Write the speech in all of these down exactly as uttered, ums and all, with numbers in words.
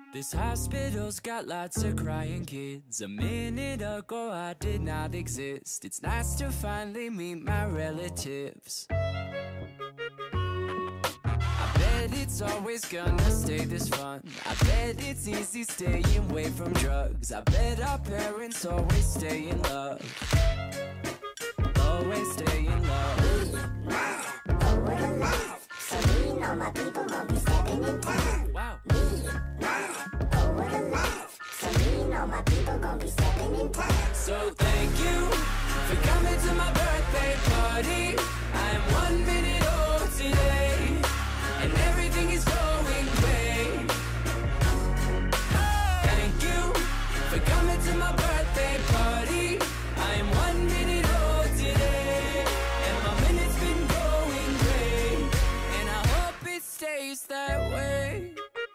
This hospital's got lots of crying kids. A minute ago I did not exist. It's nice to finally meet my relatives. I bet it's always gonna stay this fun. I bet it's easy staying away from drugs. I bet our parents always stay in love. Always stay in love. Oh, what a life. So me and all my people gon' be stepping in time. Wow. Oh, what a life. So me and all my people gon' be stepping in time. So thank you for coming to my birthday party. I am one minute old today, and everything is going great. Thank you for coming to my birthday party. I am one minute old today, and my minute's been going great, and I hope it stays that way.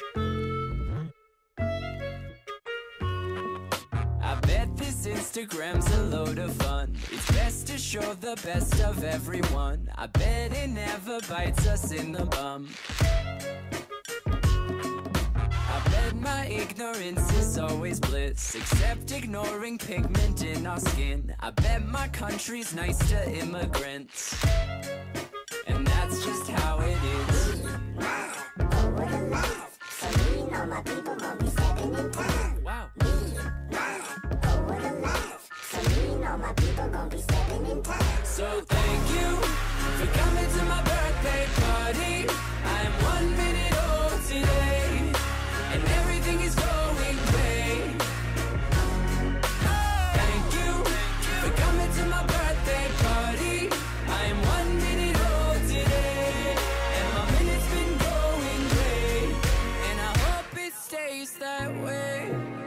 I bet this Instagram's a load of fun. It's best to show the best of everyone. I bet it never bites us in the bum. I bet my ignorance is always bliss, except ignoring pigment in our skin. I bet my country's nice to immigrants, and that's just how it is. Oh, what a life. So me and all my people gon' be stepping in time. Wow. Oh, what a life. So me and all my people gon' be stepping in time. So thank you for coming to my birthday party. I am one minute old today, and everything is going great. Thank you for coming to my birthday party. I am one minute old today, and my minute's been going great, and I hope it stays that way.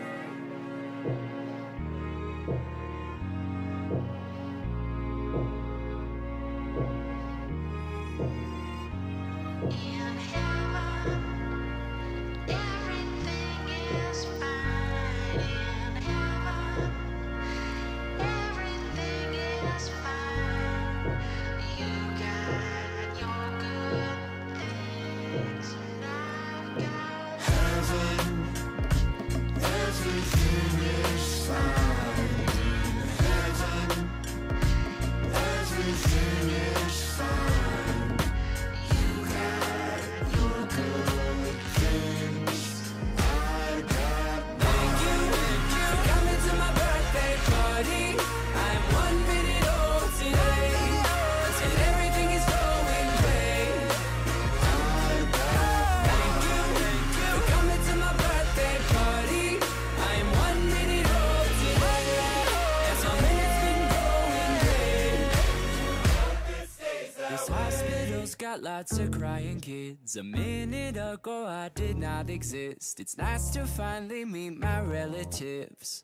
Got lots of crying kids. A minute ago I did not exist. It's nice to finally meet my relatives.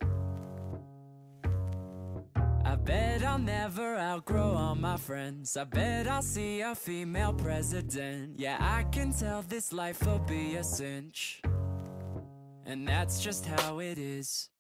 I bet I'll never outgrow all my friends. I bet I'll see a female president. Yeah, I can tell this life will be a cinch, and that's just how it is.